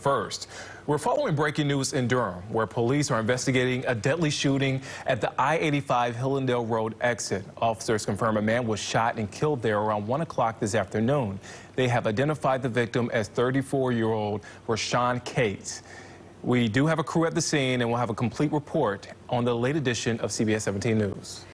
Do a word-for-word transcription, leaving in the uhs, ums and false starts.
first. We're following breaking news in Durham, where police are investigating a deadly shooting at the I eighty-five Hillandale Road exit. Officers confirm a man was shot and killed there around one o'clock this afternoon. They have identified the victim as thirty-four-year-old Rashawn Cates. We do have a crew at the scene, and we'll have a complete report on the late edition of C B S seventeen News.